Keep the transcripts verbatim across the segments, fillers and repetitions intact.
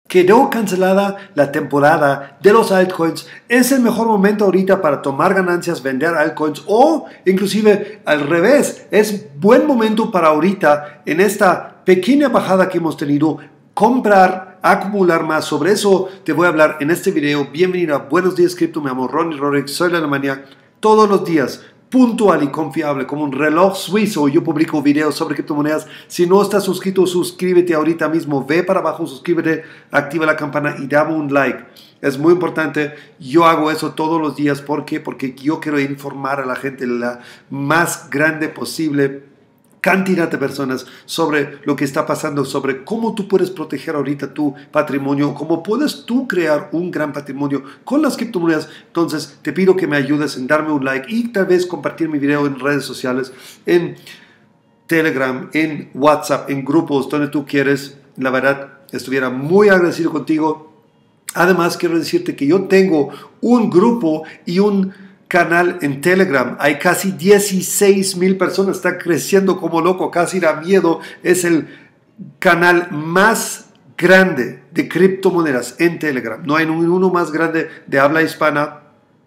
Quedó cancelada la temporada de los altcoins. Es el mejor momento ahorita para tomar ganancias, vender altcoins o inclusive al revés. Es buen momento para ahorita en esta pequeña bajada que hemos tenido comprar, acumular más. Sobre eso te voy a hablar en este video. Bienvenido a Buenos Días Cripto. Me llamo Ronnie Rodríguez, soy de Alemania. Todos los días, puntual y confiable, como un reloj suizo, yo publico videos sobre criptomonedas. Si no estás suscrito, suscríbete ahorita mismo. Ve para abajo, suscríbete, activa la campana y dame un like. Es muy importante. Yo hago eso todos los días. ¿Por qué? Porque yo quiero informar a la gente la más grande posible cantidad de personas sobre lo que está pasando, sobre cómo tú puedes proteger ahorita tu patrimonio, cómo puedes tú crear un gran patrimonio con las criptomonedas. Entonces te pido que me ayudes en darme un like y tal vez compartir mi video en redes sociales, en Telegram, en WhatsApp, en grupos, donde tú quieres. La verdad, estuviera muy agradecido contigo. Además, quiero decirte que yo tengo un grupo y un canal en Telegram. Hay casi dieciséis mil personas, está creciendo como loco, casi da miedo. Es el canal más grande de criptomonedas en Telegram. No hay uno más grande de habla hispana.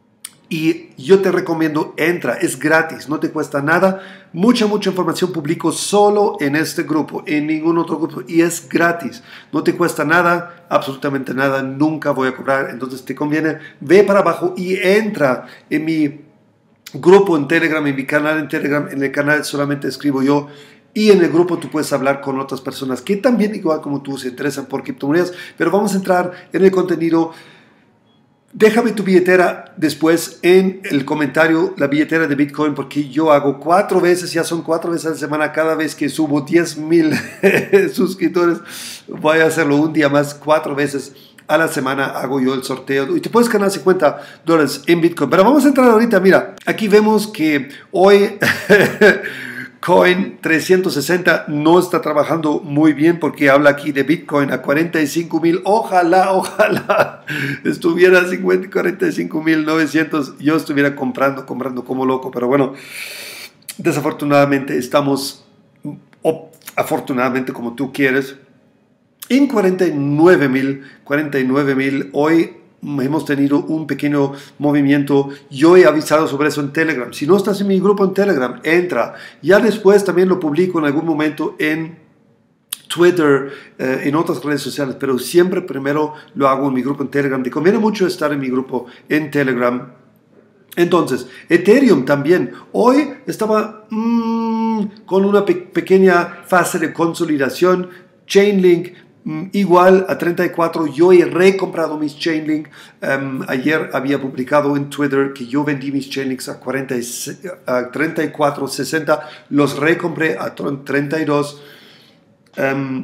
Y yo te recomiendo, entra, es gratis, no te cuesta nada. Mucha, mucha información publico solo en este grupo, en ningún otro grupo. Y es gratis, no te cuesta nada, absolutamente nada, nunca voy a cobrar. Entonces te conviene, ve para abajo y entra en mi grupo en Telegram, en mi canal en Telegram. En el canal solamente escribo yo. Y en el grupo tú puedes hablar con otras personas que también, igual como tú, se interesan por criptomonedas. Pero vamos a entrar en el contenido. Déjame tu billetera después en el comentario, la billetera de Bitcoin, porque yo hago cuatro veces, ya son cuatro veces a la semana, cada vez que subo diez mil suscriptores, voy a hacerlo un día más, cuatro veces a la semana hago yo el sorteo y te puedes ganar cincuenta dólares en Bitcoin. Pero vamos a entrar ahorita, mira, aquí vemos que hoy Coin trescientos sesenta no está trabajando muy bien porque habla aquí de Bitcoin a cuarenta y cinco mil. Ojalá, ojalá estuviera a cuarenta y cinco mil novecientos. Yo estuviera comprando, comprando como loco. Pero bueno, desafortunadamente estamos, o afortunadamente como tú quieres, en cuarenta y nueve mil. cuarenta y nueve mil hoy. Hemos tenido un pequeño movimiento. Yo he avisado sobre eso en Telegram. Si no estás en mi grupo en Telegram, entra. Ya después también lo publico en algún momento en Twitter, eh, en otras redes sociales, pero siempre primero lo hago en mi grupo en Telegram. Te conviene mucho estar en mi grupo en Telegram. Entonces, Ethereum también. Hoy estaba mmm, con una pe pequeña fase de consolidación. Chainlink igual a treinta y cuatro. Yo he recomprado mis Chainlink. Um, ayer había publicado en Twitter que yo vendí mis Chainlinks a, cuarenta y seis, a treinta y cuatro sesenta. Los recompré a treinta y dos. Um,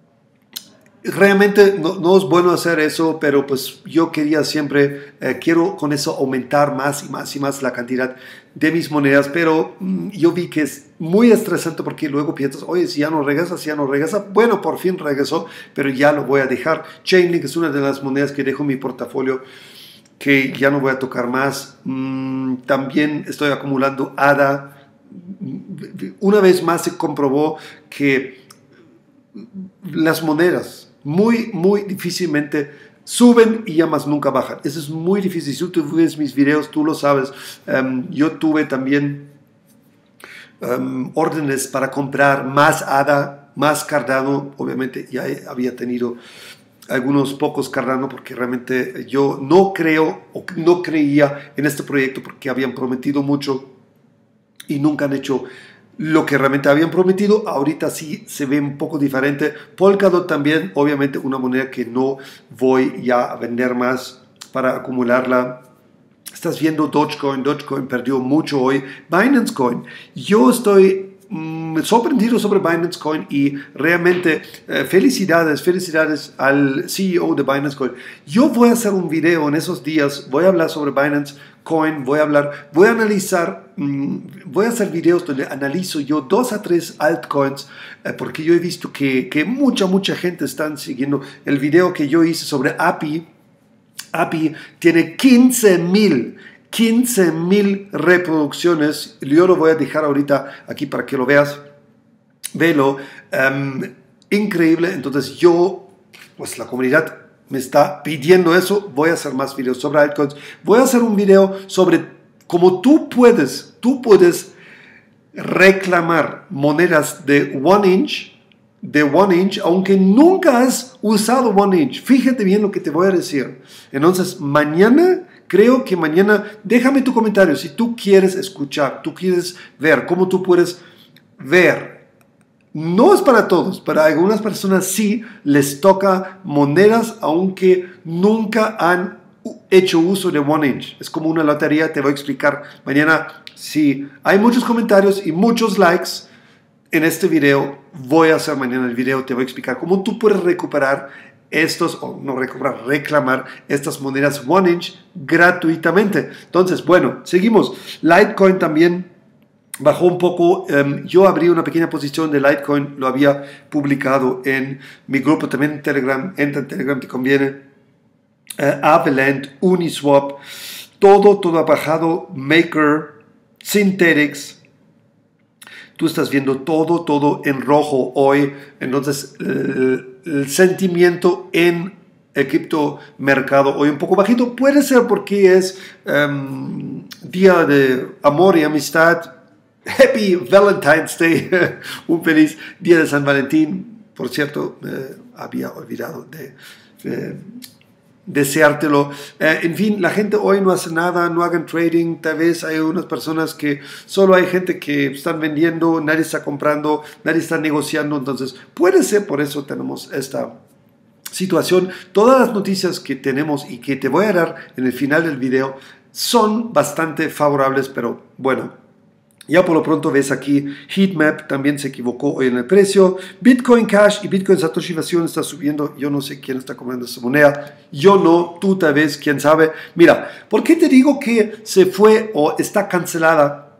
realmente no, no es bueno hacer eso, pero pues yo quería siempre, eh, quiero con eso aumentar más y más y más la cantidad de mis monedas, pero mm, yo vi que es muy estresante porque luego piensas, oye, si ya no regresa, si ya no regresa, bueno, por fin regresó, pero ya lo voy a dejar. Chainlink es una de las monedas que dejo en mi portafolio que ya no voy a tocar más. Mm, también estoy acumulando A D A. Una vez más se comprobó que las monedas muy, muy difícilmente suben y ya más nunca bajan. Eso es muy difícil. Si tú ves mis videos, tú lo sabes. Um, yo tuve también um, órdenes para comprar más A D A, más Cardano. Obviamente ya había tenido algunos pocos Cardano porque realmente yo no creo o no creía en este proyecto porque habían prometido mucho y nunca han hecho lo que realmente habían prometido. Ahorita sí se ve un poco diferente. Polkadot también, obviamente una moneda que no voy ya a vender más para acumularla. Estás viendo Dogecoin. Dogecoin perdió mucho hoy. Binance Coin. Yo estoy mmm, sorprendido sobre Binance Coin y realmente eh, felicidades, felicidades al C E O de Binance Coin. Yo voy a hacer un video en esos días. Voy a hablar sobre Binance Coin, voy a hablar, voy a analizar, mmm, voy a hacer videos donde analizo yo dos a tres altcoins, eh, porque yo he visto que, que mucha, mucha gente está siguiendo el video que yo hice sobre A P I. A P I tiene quince mil reproducciones. Yo lo voy a dejar ahorita aquí para que lo veas. Velo. Um, increíble. Entonces yo, pues la comunidad me está pidiendo eso, voy a hacer más videos sobre altcoins. Voy a hacer un video sobre cómo tú puedes, tú puedes reclamar monedas de one inch, de one inch, aunque nunca has usado one inch. Fíjate bien lo que te voy a decir. Entonces, mañana, creo que mañana, déjame tu comentario si tú quieres escuchar, tú quieres ver cómo tú puedes ver. No es para todos, para algunas personas sí les toca monedas, aunque nunca han hecho uso de one inch. Es como una lotería, te voy a explicar mañana. Si hay muchos comentarios y muchos likes en este video, voy a hacer mañana el video, te voy a explicar cómo tú puedes recuperar estos, o no recuperar, reclamar estas monedas one inch gratuitamente. Entonces, bueno, seguimos. Litecoin también bajó un poco. Um, yo abrí una pequeña posición de Litecoin, lo había publicado en mi grupo también en Telegram. Entra en Telegram, te conviene. Uh, Avalanche, Uniswap, todo, todo ha bajado. Maker, Synthetix, tú estás viendo todo, todo en rojo hoy. Entonces, el, el sentimiento en el criptomercado hoy un poco bajito. Puede ser porque es um, día de amor y amistad. Happy Valentine's Day. Un feliz día de San Valentín. Por cierto, eh, había olvidado de... de deseártelo. Eh, en fin, la gente hoy no hace nada, no hagan trading. Tal vez hay unas personas que solo hay gente que están vendiendo, nadie está comprando, nadie está negociando. Entonces, puede ser por eso tenemos esta situación. Todas las noticias que tenemos y que te voy a dar en el final del video son bastante favorables, pero bueno. Ya por lo pronto ves aquí, Heatmap también se equivocó hoy en el precio. Bitcoin Cash y Bitcoin Satoshi Vision está subiendo. Yo no sé quién está comprando esta moneda. Yo no, tú tal vez, quién sabe. Mira, ¿por qué te digo que se fue o está cancelada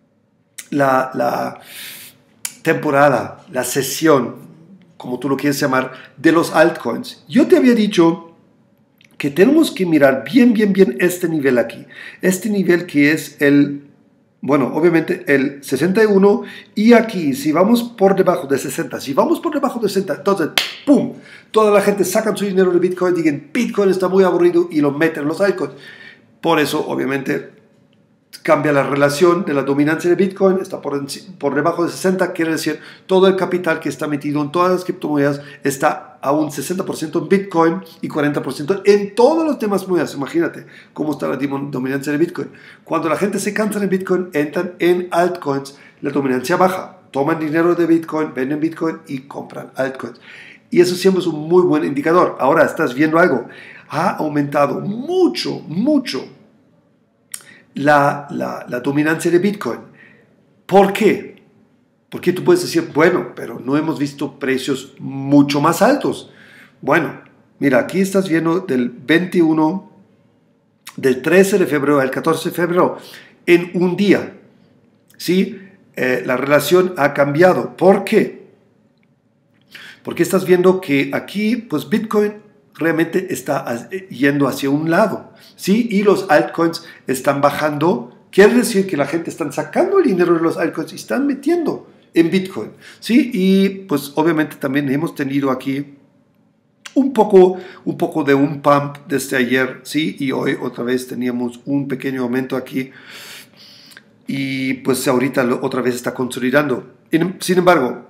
la, la temporada, la sesión, como tú lo quieres llamar, de los altcoins? Yo te había dicho que tenemos que mirar bien, bien, bien este nivel aquí. Este nivel que es el... Bueno, obviamente el sesenta y uno, y aquí si vamos por debajo de sesenta, si vamos por debajo de sesenta, entonces ¡pum! Toda la gente saca su dinero de Bitcoin, digan Bitcoin está muy aburrido y lo meten en los altcoins. Por eso obviamente cambia la relación de la dominancia de Bitcoin, está por, por debajo de sesenta, quiere decir todo el capital que está metido en todas las criptomonedas está a un sesenta por ciento en Bitcoin y cuarenta por ciento en todas las demás monedas. Imagínate cómo está la dominancia de Bitcoin. Cuando la gente se cansa de Bitcoin, entran en altcoins, la dominancia baja, toman dinero de Bitcoin, venden Bitcoin y compran altcoins. Y eso siempre es un muy buen indicador. Ahora estás viendo algo, ha aumentado mucho, mucho La, la, la dominancia de Bitcoin. ¿Por qué? Porque tú puedes decir, bueno, pero no hemos visto precios mucho más altos. Bueno, mira, aquí estás viendo del veintiuno, del trece de febrero al catorce de febrero, en un día. ¿Sí? Eh, la relación ha cambiado. ¿Por qué? Porque estás viendo que aquí, pues Bitcoin realmente está yendo hacia un lado, ¿sí? Y los altcoins están bajando. Quiere decir que la gente está sacando el dinero de los altcoins y están metiendo en Bitcoin, ¿sí? Y pues obviamente también hemos tenido aquí un poco, un poco de un pump desde ayer, ¿sí? Y hoy otra vez teníamos un pequeño aumento aquí y pues ahorita otra vez está consolidando. Sin embargo,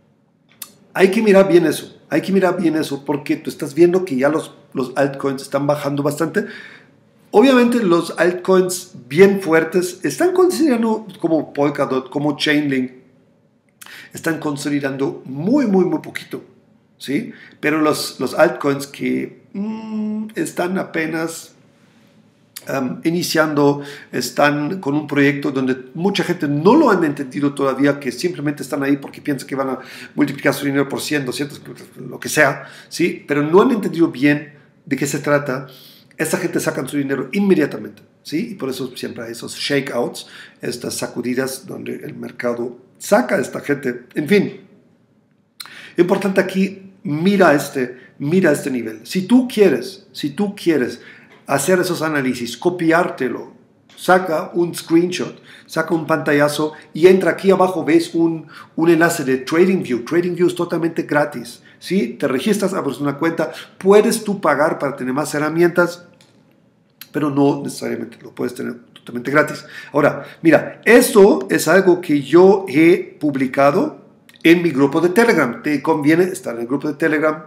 hay que mirar bien eso. Hay que mirar bien eso porque tú estás viendo que ya los, los altcoins están bajando bastante. Obviamente los altcoins bien fuertes están considerando como Polkadot, como Chainlink, están consolidando muy, muy, muy poquito, ¿sí? Pero los, los altcoins que mmm, están apenas um, iniciando, están con un proyecto donde mucha gente no lo han entendido todavía, que simplemente están ahí porque piensan que van a multiplicar su dinero por cien, doscientos, lo que sea, ¿sí? Pero no han entendido bien de qué se trata. Esta gente saca su dinero inmediatamente, ¿sí? Y por eso siempre hay esos shakeouts, estas sacudidas donde el mercado saca a esta gente. En fin, importante aquí, mira este, mira este nivel. Si tú quieres, si tú quieres hacer esos análisis, copiártelo, saca un screenshot, saca un pantallazo y entra aquí abajo, ves un, un enlace de TradingView. TradingView es totalmente gratis. ¿sí? Te registras, abres una cuenta, puedes tú pagar para tener más herramientas, pero no necesariamente lo puedes tener totalmente gratis. Ahora, mira, esto es algo que yo he publicado en mi grupo de Telegram. Te conviene estar en el grupo de Telegram.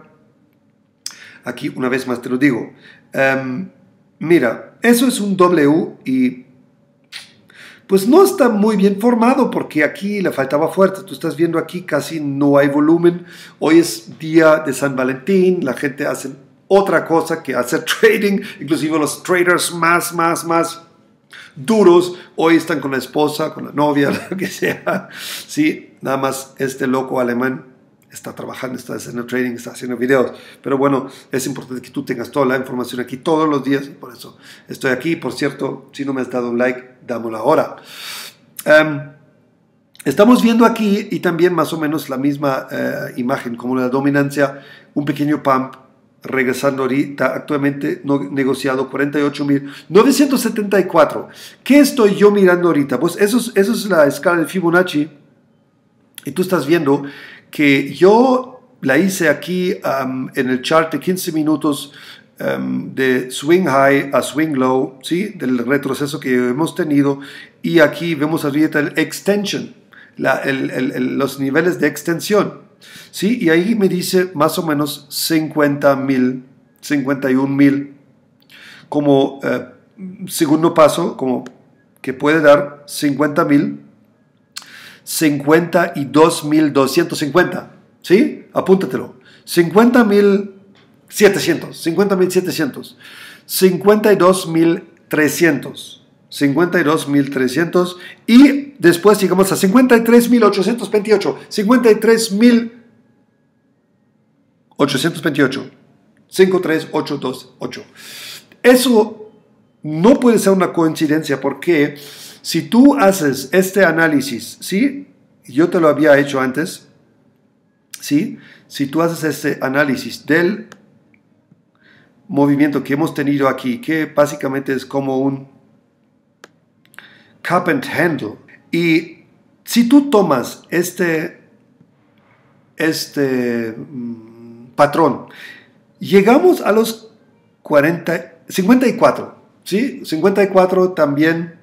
Aquí una vez más te lo digo. Um, mira, eso es un W y pues no está muy bien formado porque aquí le faltaba fuerza. Tú estás viendo aquí casi no hay volumen. Hoy es día de San Valentín, la gente hace otra cosa que hacer trading, inclusive los traders más, más, más duros, hoy están con la esposa, con la novia, lo que sea. Sí, nada más este loco alemán está trabajando, está haciendo trading, está haciendo videos. Pero bueno, es importante que tú tengas toda la información aquí todos los días y por eso estoy aquí. Por cierto, si no me has dado un like, dámelo ahora. Um, estamos viendo aquí y también más o menos la misma uh, imagen como la dominancia, un pequeño pump regresando ahorita, actualmente no, negociado cuarenta y ocho mil novecientos setenta y cuatro. ¿Qué estoy yo mirando ahorita? Pues eso es, eso es la escala de Fibonacci y tú estás viendo que yo la hice aquí um, en el chart de quince minutos um, de swing high a swing low, ¿sí? Del retroceso que hemos tenido, y aquí vemos ahorita el extension, la, el, el, el, los niveles de extensión. Sí, y ahí me dice más o menos cincuenta mil, cincuenta y un mil como eh, segundo paso, como que puede dar cincuenta mil, cincuenta y dos mil doscientos cincuenta, ¿sí? Apúntatelo, cincuenta mil setecientos, cincuenta mil setecientos, cincuenta y dos mil trescientos, cincuenta y dos mil trescientos y después llegamos a cincuenta y tres mil ochocientos veintiocho, cincuenta y tres mil ochocientos veintiocho, cinco tres ocho dos ocho. Eso no puede ser una coincidencia porque si tú haces este análisis, ¿sí? Yo te lo había hecho antes, ¿sí? Si tú haces este análisis del movimiento que hemos tenido aquí, que básicamente es como un cup and handle, y si tú tomas este, este patrón, llegamos a los cuarenta, cincuenta y cuatro, ¿sí? cincuenta y cuatro también,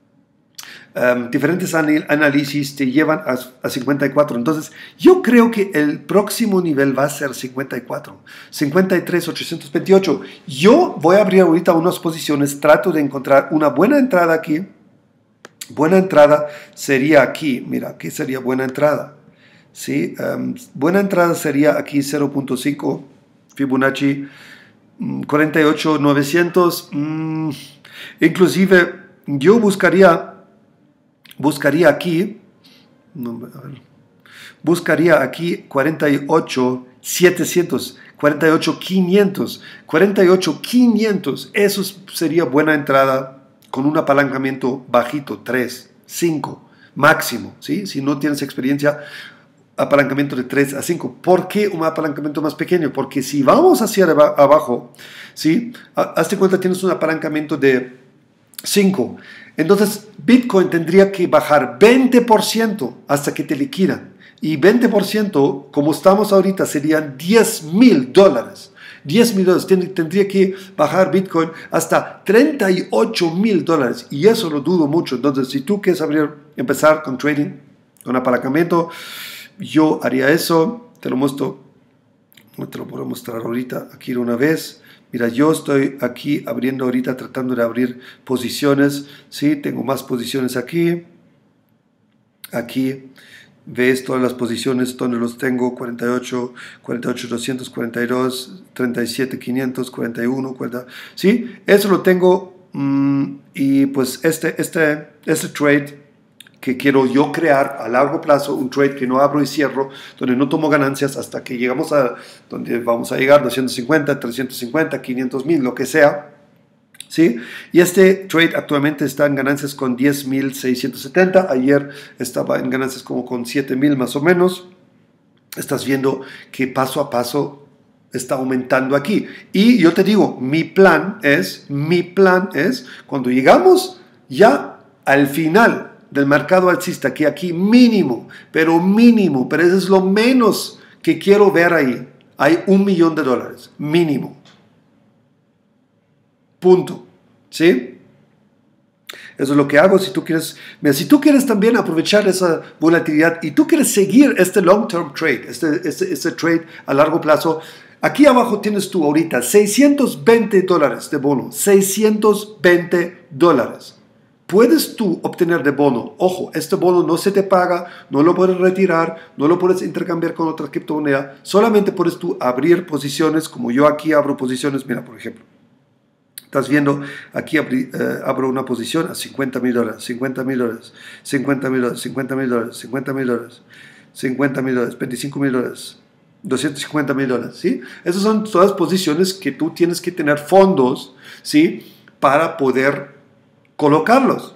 um, diferentes análisis te llevan a, a cincuenta y cuatro. Entonces, yo creo que el próximo nivel va a ser cincuenta y cuatro, cincuenta y tres mil ochocientos veintiocho. Yo voy a abrir ahorita unas posiciones, trato de encontrar una buena entrada aquí. Buena entrada sería aquí, mira, aquí sería buena entrada. ¿Sí? Um, buena entrada sería aquí cero punto cinco, Fibonacci um, cuarenta y ocho mil novecientos. Um, inclusive yo buscaría, buscaría aquí, no, a ver, buscaría aquí cuarenta y ocho mil setecientos, cuarenta y ocho mil quinientos, cuarenta y ocho mil quinientos. Eso sería buena entrada con un apalancamiento bajito, tres, cinco máximo, ¿sí? Si no tienes experiencia, apalancamiento de tres a cinco. ¿Por qué un apalancamiento más pequeño? Porque si vamos hacia abajo, ¿sí? Hazte cuenta, tienes un apalancamiento de cinco. Entonces, Bitcoin tendría que bajar veinte por ciento hasta que te liquidan. Y veinte por ciento, como estamos ahorita, serían diez mil dólares. diez mil dólares. Tendría que bajar Bitcoin hasta treinta y ocho mil dólares. Y eso lo dudo mucho. Entonces, si tú quieres abrir, empezar con trading, con apalancamiento, yo haría eso. Te lo muestro, no te lo puedo mostrar ahorita, aquí de una vez. Mira, yo estoy aquí abriendo ahorita, tratando de abrir posiciones, ¿sí? Tengo más posiciones aquí, aquí. Ves todas las posiciones donde los tengo: cuarenta y ocho, cuarenta y ocho, doscientos cuarenta y dos, treinta y siete, quinientos, cuarenta y uno, cuarenta. ¿Sí? Eso lo tengo. Mmm, y pues este, este, este trade que quiero yo crear a largo plazo, un trade que no abro y cierro, donde no tomo ganancias hasta que llegamos a donde vamos a llegar, doscientos cincuenta, trescientos cincuenta, quinientos mil, lo que sea. ¿Sí? Y este trade actualmente está en ganancias con diez mil seiscientos setenta. Ayer estaba en ganancias como con siete mil más o menos. Estás viendo que paso a paso está aumentando aquí. Y yo te digo, mi plan es, mi plan es, cuando llegamos ya al final del mercado alcista, que aquí mínimo, pero mínimo, pero eso es lo menos que quiero ver ahí. hay un millón de dólares, mínimo. Punto. ¿Sí? Eso es lo que hago. Si tú quieres, mira, si tú quieres también aprovechar esa volatilidad y tú quieres seguir este long-term trade, este, este, este trade a largo plazo, aquí abajo tienes tú ahorita seiscientos veinte dólares de bono, seiscientos veinte dólares. Puedes tú obtener de bono. Ojo, este bono no se te paga, no lo puedes retirar, no lo puedes intercambiar con otra criptomoneda, solamente puedes tú abrir posiciones, como yo aquí abro posiciones, mira, por ejemplo. Estás viendo, aquí abrí, eh, abro una posición a cincuenta mil dólares, cincuenta mil dólares, cincuenta mil dólares, cincuenta mil dólares, cincuenta mil dólares, cincuenta mil dólares, veinticinco mil dólares, doscientos cincuenta mil dólares, ¿sí? Esas son todas posiciones que tú tienes que tener fondos, ¿sí? Para poder colocarlos.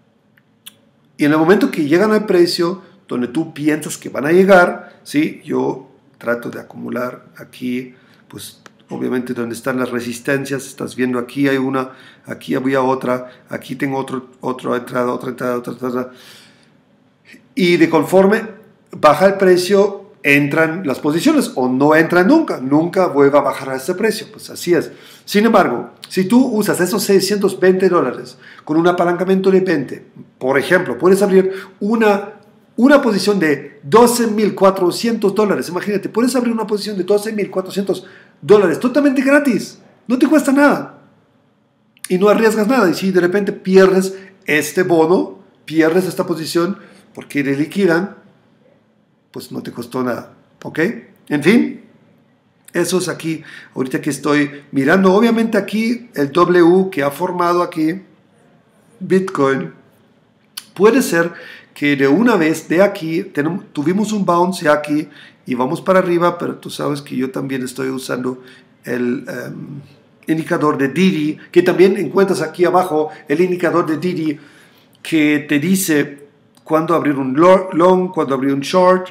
Y en el momento que llegan al precio donde tú piensas que van a llegar, ¿sí? Yo trato de acumular aquí, pues, obviamente donde están las resistencias, estás viendo aquí hay una, aquí había otra, aquí tengo otro, otra entrada, otra entrada, otra entrada. Y de conforme baja el precio, entran las posiciones o no entran nunca, nunca vuelve a bajar a ese precio, pues así es. Sin embargo, si tú usas esos seiscientos veinte dólares con un apalancamiento de veinte, por ejemplo, puedes abrir una Una posición de doce mil cuatrocientos dólares, imagínate, puedes abrir una posición de doce mil cuatrocientos dólares totalmente gratis, no te cuesta nada y no arriesgas nada. Y si de repente pierdes este bono, pierdes esta posición porque le liquidan, pues no te costó nada, ¿ok? En fin, eso es aquí, ahorita que estoy mirando, obviamente aquí el W que ha formado aquí Bitcoin, puede ser que de una vez de aquí, tenemos, tuvimos un bounce de aquí y vamos para arriba, pero tú sabes que yo también estoy usando el um, indicador de Didi, que también encuentras aquí abajo, el indicador de Didi que te dice cuándo abrir un long, cuándo abrir un short,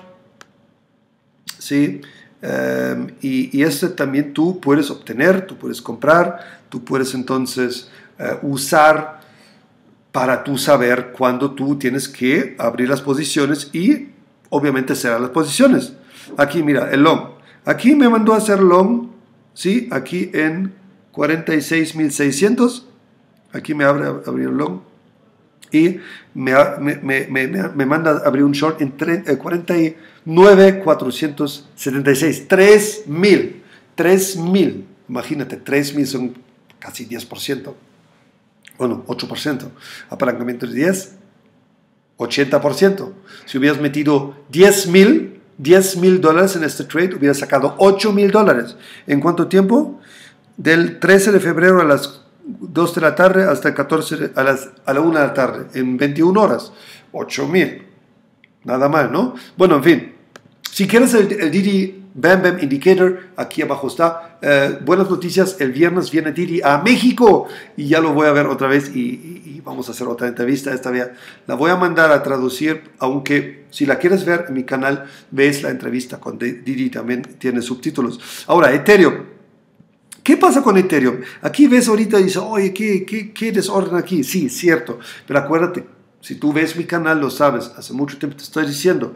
¿sí? Um, y, y este también tú puedes obtener, tú puedes comprar, tú puedes entonces uh, usar para tú saber cuándo tú tienes que abrir las posiciones y obviamente cerrar las posiciones. Aquí mira, el long. Aquí me mandó a hacer long, ¿sí? Aquí en cuarenta y seis mil seiscientos. Aquí me abre abrir el long. Y me, me, me, me, me manda a abrir un short en cuarenta y nueve mil cuatrocientos setenta y seis. tres mil. tres mil. Imagínate, tres mil son casi diez por ciento. Bueno, ocho por ciento. Apalancamiento de diez, ochenta por ciento. Si hubieras metido diez mil dólares en este trade, hubieras sacado ocho mil dólares. ¿En cuánto tiempo? Del trece de febrero a las dos de la tarde hasta el catorce a, las, a la una de la tarde. En veintiuna horas. ocho mil. Nada mal, ¿no? Bueno, en fin. Si quieres el, el Didi Bam Bam Indicator, aquí abajo está. Eh, buenas noticias, el viernes viene Didi a México y ya lo voy a ver otra vez y, y, y vamos a hacer otra entrevista. Esta vez la voy a mandar a traducir, aunque si la quieres ver en mi canal, ves la entrevista con Didi, también tiene subtítulos. Ahora, Ethereum. ¿Qué pasa con Ethereum? Aquí ves ahorita y dices, oye, ¿qué, qué, qué desorden aquí? Sí, cierto, pero acuérdate, si tú ves mi canal, lo sabes, hace mucho tiempo te estoy diciendo,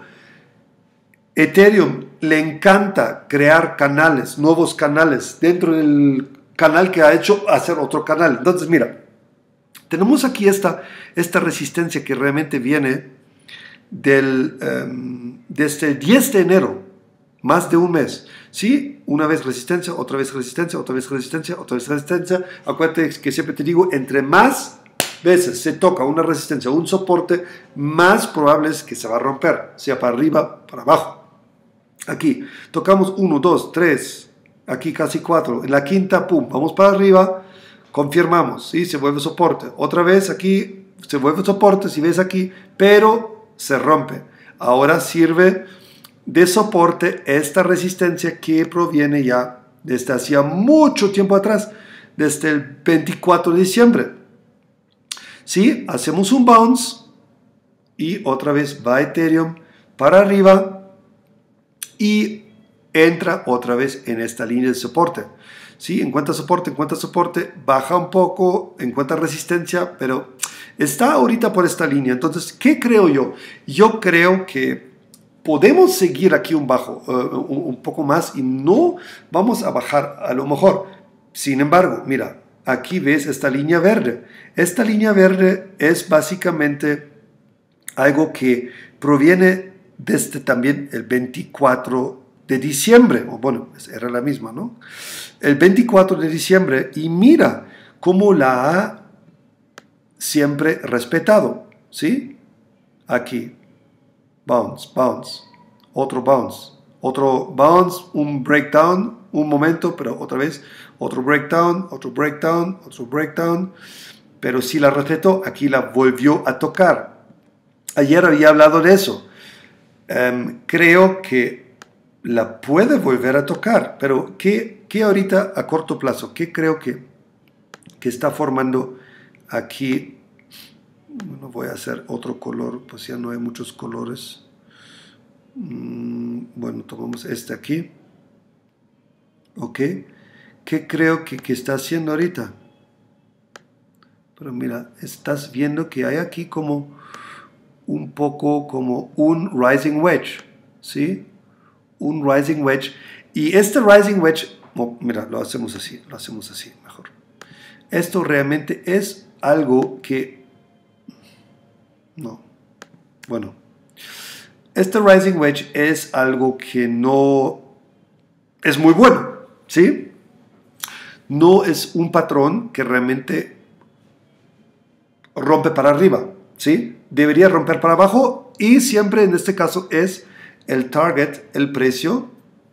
Ethereum le encanta crear canales, nuevos canales, dentro del canal que ha hecho, hacer otro canal. Entonces, mira, tenemos aquí esta, esta resistencia que realmente viene del, um, desde el diez de enero, más de un mes. ¿Sí? Una vez resistencia, otra vez resistencia, otra vez resistencia, otra vez resistencia. Acuérdate que siempre te digo, entre más veces se toca una resistencia o un soporte, más probable es que se va a romper, sea para arriba, para abajo. Aquí tocamos uno, dos, tres, aquí casi cuatro, en la quinta, pum, vamos para arriba, confirmamos, ¿sí? Se vuelve soporte, otra vez aquí se vuelve soporte, si ves aquí, pero se rompe. Ahora sirve de soporte esta resistencia que proviene ya desde hacía mucho tiempo atrás, desde el veinticuatro de diciembre. ¿Sí? Hacemos un bounce y otra vez va Ethereum para arriba y entra otra vez en esta línea de soporte. ¿Sí? Encuentra soporte, encuentra soporte, baja un poco, encuentra resistencia, pero está ahorita por esta línea. Entonces, ¿qué creo yo? Yo creo que podemos seguir aquí un bajo, uh, un, un poco más y no vamos a bajar a lo mejor. Sin embargo, mira, aquí ves esta línea verde. Esta línea verde es básicamente algo que proviene desde también el veinticuatro de diciembre. O bueno, era la misma, ¿no? El veinticuatro de diciembre, y mira cómo la ha siempre respetado, ¿sí? Aquí. Bounce, bounce, otro bounce, otro bounce, un breakdown, un momento, pero otra vez, otro breakdown, otro breakdown, otro breakdown, pero si la respetó, aquí la volvió a tocar. Ayer había hablado de eso. Um, creo que la puede volver a tocar, pero ¿qué, qué ahorita a corto plazo? ¿Qué creo que, que está formando aquí? Bueno, voy a hacer otro color, pues ya no hay muchos colores. Mm, bueno, tomamos este aquí. Ok. ¿Qué creo que, que está haciendo ahorita? Pero mira, estás viendo que hay aquí como un poco como un rising wedge, ¿sí? Un rising wedge. Y este rising wedge, oh, mira, lo hacemos así, lo hacemos así mejor. Esto realmente es algo que no, bueno, este rising wedge es algo que no es muy bueno, ¿sí? No es un patrón que realmente rompe para arriba, ¿sí? Debería romper para abajo y siempre en este caso es el target, el precio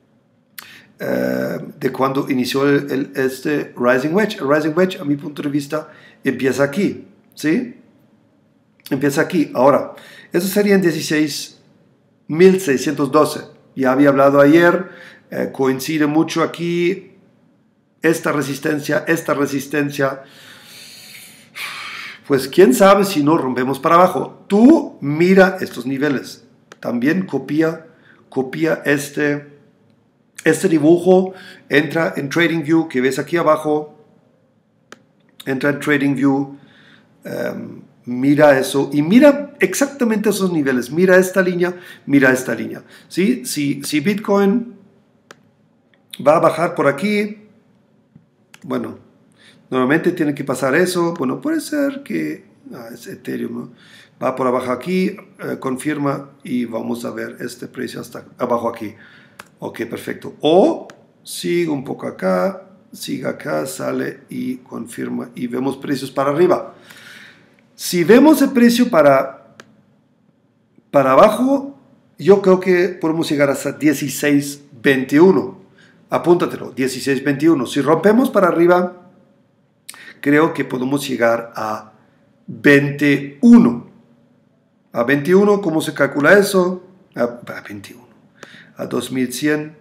eh, de cuando inició el, el, este rising wedge. El rising wedge, a mi punto de vista, empieza aquí, ¿sí? Empieza aquí. Ahora, eso serían dieciséis mil seiscientos doce. Ya había hablado ayer, eh, coincide mucho aquí, esta resistencia, esta resistencia. Pues quién sabe si no rompemos para abajo. Tú mira estos niveles. También copia, copia este, este dibujo. Entra en TradingView que ves aquí abajo. Entra en TradingView. Um, Mira eso y mira exactamente esos niveles. Mira esta línea, mira esta línea. ¿Sí? Si, si Bitcoin va a bajar por aquí, bueno, normalmente tiene que pasar eso. Bueno, puede ser que ah, es Ethereum, ¿no? Va por abajo aquí, eh, confirma y vamos a ver este precio hasta abajo aquí. Ok, perfecto. O sigue un poco acá, sigue acá, sale y confirma y vemos precios para arriba. Si vemos el precio para, para abajo, yo creo que podemos llegar hasta dieciséis veintiuno. Apúntatelo, dieciséis veintiuno. Si rompemos para arriba, creo que podemos llegar a veintiuno. A veintiuno, ¿cómo se calcula eso? A, a veintiuno. A dos mil cien.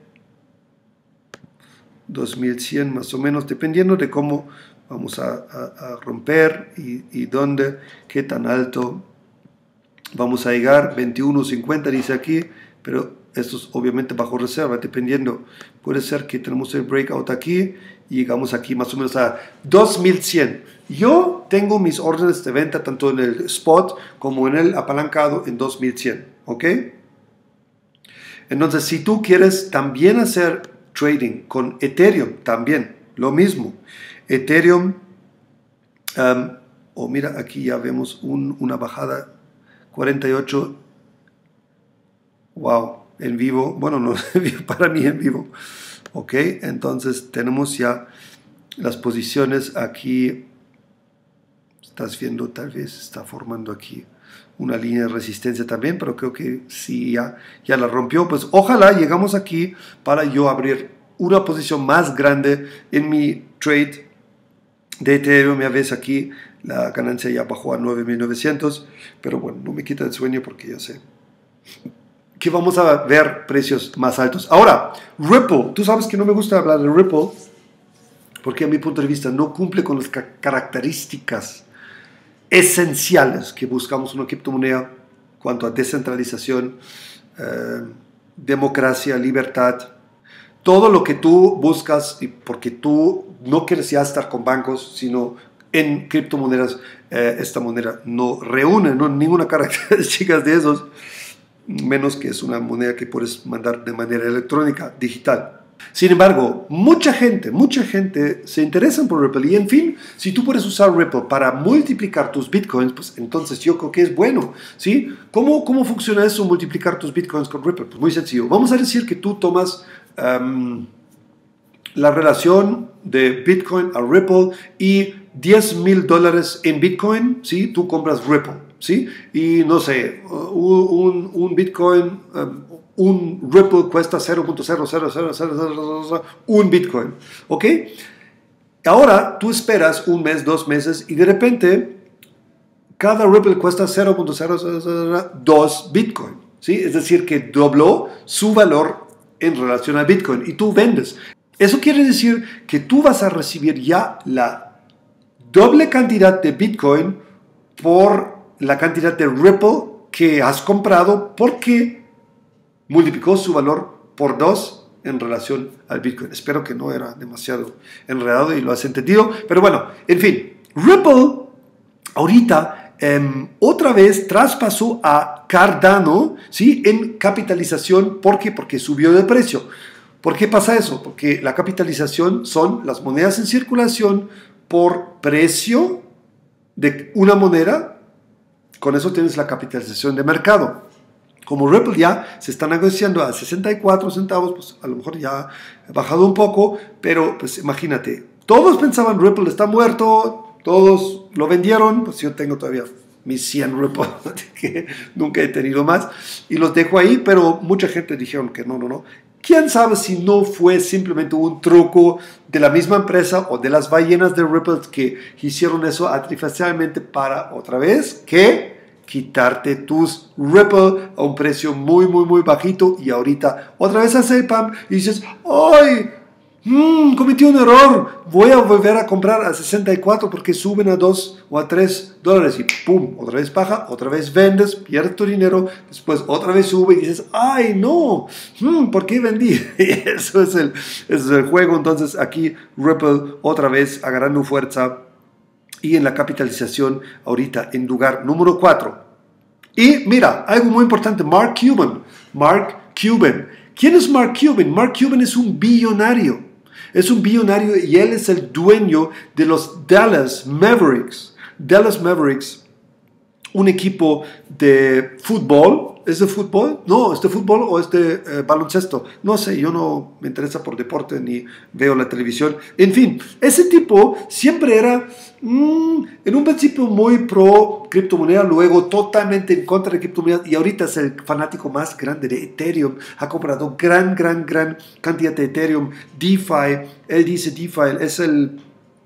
dos mil cien más o menos, dependiendo de cómo vamos a, a, a romper y, y dónde, qué tan alto vamos a llegar. Veintiuno cincuenta dice aquí, pero esto es obviamente bajo reserva, dependiendo. Puede ser que tenemos el breakout aquí y llegamos aquí más o menos a dos mil cien. Yo tengo mis órdenes de venta tanto en el spot como en el apalancado en dos mil cien, ¿ok? Entonces, si tú quieres también hacer trading con Ethereum, también lo mismo. Ethereum, um, o oh, mira, aquí ya vemos un, una bajada cuarenta y ocho. Wow, en vivo. Bueno, no, para mí en vivo. Ok, entonces tenemos ya las posiciones aquí. Estás viendo, tal vez está formando aquí una línea de resistencia también, pero creo que sí, ya, ya la rompió. Pues ojalá llegamos aquí para yo abrir una posición más grande en mi trade de Ethereum. Ya ves aquí, la ganancia ya bajó a nueve mil novecientos, pero bueno, no me quita el sueño porque ya sé que vamos a ver precios más altos. Ahora, Ripple, tú sabes que no me gusta hablar de Ripple porque a mi punto de vista no cumple con las características esenciales que buscamos una criptomoneda cuanto a descentralización, eh, democracia, libertad, todo lo que tú buscas, y porque tú no quieres ya estar con bancos, sino en criptomonedas. Eh, esta moneda no reúne no, ninguna característica de esos. menos que es una moneda que puedes mandar de manera electrónica, digital. Sin embargo, mucha gente, mucha gente se interesa por Ripple y en fin, si tú puedes usar Ripple para multiplicar tus Bitcoins, pues entonces yo creo que es bueno, ¿sí? ¿Cómo, cómo funciona eso, multiplicar tus Bitcoins con Ripple? Pues muy sencillo. Vamos a decir que tú tomas um, la relación de Bitcoin a Ripple y diez mil dólares en Bitcoin, ¿sí? Tú compras Ripple, ¿sí? Y no sé, un, un Bitcoin... Um, un Ripple cuesta cero punto cero cero cero cero cero un Bitcoin, ¿ok? Ahora tú esperas un mes, dos meses y de repente cada Ripple cuesta cero punto cero cero cero dos Bitcoin, ¿sí? Es decir, que dobló su valor en relación a Bitcoin y tú vendes. Eso quiere decir que tú vas a recibir ya la doble cantidad de Bitcoin por la cantidad de Ripple que has comprado porque multiplicó su valor por dos en relación al Bitcoin. Espero que no era demasiado enredado y lo has entendido. Pero bueno, en fin, Ripple ahorita eh, otra vez traspasó a Cardano, ¿sí? En capitalización. ¿Por qué? Porque subió de precio. ¿Por qué pasa eso? Porque la capitalización son las monedas en circulación por precio de una moneda. Con eso tienes la capitalización de mercado. Como Ripple ya se está negociando a sesenta y cuatro centavos, pues a lo mejor ya ha bajado un poco, pero pues imagínate, todos pensaban Ripple está muerto, todos lo vendieron, pues yo tengo todavía mis cien Ripple, que nunca he tenido más, y los dejo ahí, pero mucha gente dijeron que no, no, no. ¿Quién sabe si no fue simplemente un truco de la misma empresa o de las ballenas de Ripple que hicieron eso artificialmente para otra vez que quitarte tus Ripple a un precio muy, muy, muy bajito y ahorita otra vez hace el pump y dices, ¡ay! Mmm, cometí un error, voy a volver a comprar a sesenta y cuatro porque suben a dos o a tres dólares y ¡pum! Otra vez baja, otra vez vendes, pierdes tu dinero, después otra vez sube y dices, ¡ay, no! Hmm, ¿por qué vendí? Eso es el, eso es el juego. Entonces aquí Ripple otra vez agarrando fuerza y en la capitalización ahorita en lugar número cuatro. Y mira, algo muy importante, Mark Cuban. Mark Cuban. ¿Quién es Mark Cuban? Mark Cuban es un billonario. Es un billonario y él es el dueño de los Dallas Mavericks. Dallas Mavericks, un equipo de fútbol. ¿Es de fútbol? No, ¿es de fútbol o es de eh, baloncesto? No sé, yo no me interesa por deporte ni veo la televisión. En fin, ese tipo siempre era, mmm, en un principio muy pro criptomoneda, luego totalmente en contra de criptomonedas y ahorita es el fanático más grande de Ethereum. Ha comprado gran, gran, gran cantidad de Ethereum, DeFi. Él dice DeFi es el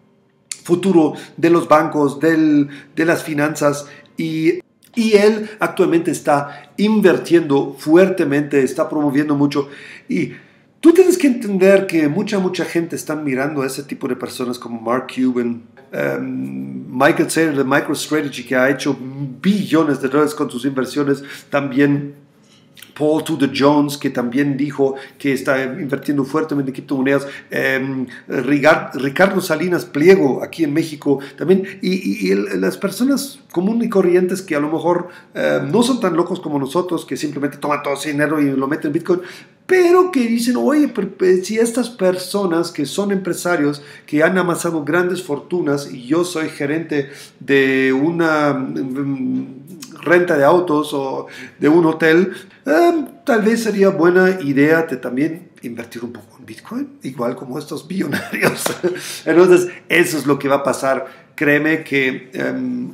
futuro de los bancos, del, de las finanzas y... Y él actualmente está invirtiendo fuertemente, está promoviendo mucho. Y tú tienes que entender que mucha, mucha gente está mirando a ese tipo de personas como Mark Cuban, um, Michael Saylor de MicroStrategy, que ha hecho billones de dólares con sus inversiones, también Paul Tudor Jones, que también dijo que está invirtiendo fuertemente en criptomonedas, eh, Ricardo Salinas Pliego, aquí en México, también, y, y, y las personas comunes y corrientes que a lo mejor eh, no son tan locos como nosotros, que simplemente toman todo ese dinero y lo meten en Bitcoin, pero que dicen, oye, pero, pero, si estas personas que son empresarios, que han amasado grandes fortunas, y yo soy gerente de una um, renta de autos o de un hotel, eh, tal vez sería buena idea de también invertir un poco en Bitcoin, igual como estos billonarios. Entonces, eso es lo que va a pasar. Créeme que um,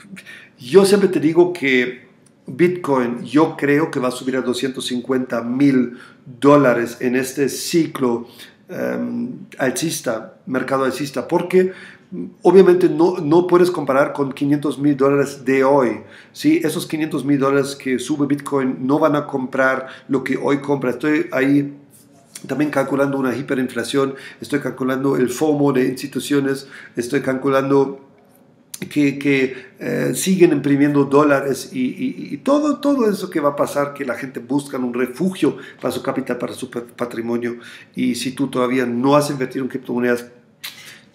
yo siempre te digo que Bitcoin, yo creo que va a subir a doscientos cincuenta mil dólares en este ciclo um, alcista, mercado alcista, porque obviamente no, no puedes comparar con quinientos mil dólares de hoy, ¿sí? Esos quinientos mil dólares que sube Bitcoin no van a comprar lo que hoy compra. Estoy ahí también calculando una hiperinflación, estoy calculando el FOMO de instituciones, estoy calculando que, que eh, siguen imprimiendo dólares y, y, y todo, todo eso que va a pasar, que la gente busca un refugio para su capital, para su patrimonio. Y si tú todavía no has invertido en criptomonedas,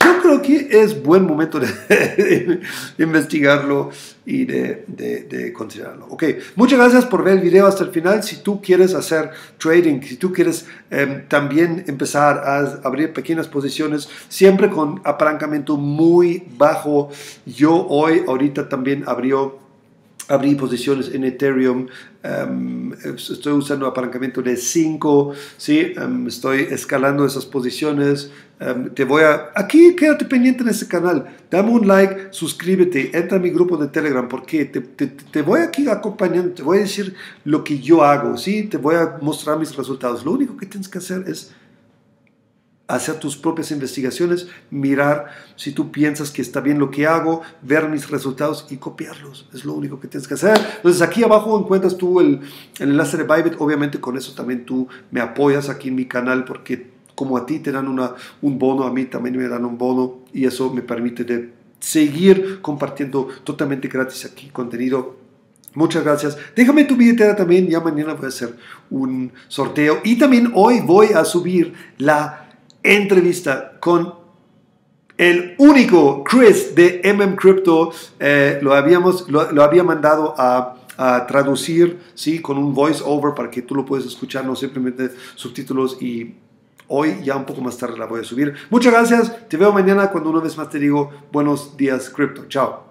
yo creo que es buen momento de, de, de investigarlo y de, de, de considerarlo. Ok, muchas gracias por ver el video hasta el final. Si tú quieres hacer trading, si tú quieres eh, también empezar a abrir pequeñas posiciones, siempre con apalancamiento muy bajo. Yo hoy, ahorita también abrió abrí posiciones en Ethereum, um, estoy usando apalancamiento de cinco, ¿sí? Um, estoy escalando esas posiciones. Um, te voy a, aquí quédate pendiente en este canal, dame un like, suscríbete, entra a mi grupo de Telegram, porque te, te, te voy aquí acompañando, te voy a decir lo que yo hago, ¿sí? Te voy a mostrar mis resultados. Lo único que tienes que hacer es hacer tus propias investigaciones, mirar si tú piensas que está bien lo que hago, ver mis resultados y copiarlos. Es lo único que tienes que hacer. Entonces aquí abajo encuentras tú el, el enlace de Bybit. Obviamente con eso también tú me apoyas aquí en mi canal, porque como a ti te dan una, un bono, a mí también me dan un bono, y eso me permite de seguir compartiendo totalmente gratis aquí contenido. Muchas gracias. Déjame tu billetera también. Ya mañana voy a hacer un sorteo. Y también hoy voy a subir la entrevista con el único Chris de M M Crypto. Eh, lo, habíamos, lo, lo había mandado a, a traducir, ¿sí? Con un voice over para que tú lo puedas escuchar, no simplemente subtítulos. Y hoy, ya un poco más tarde, la voy a subir. Muchas gracias. Te veo mañana cuando una vez más te digo buenos días, Crypto. Chao.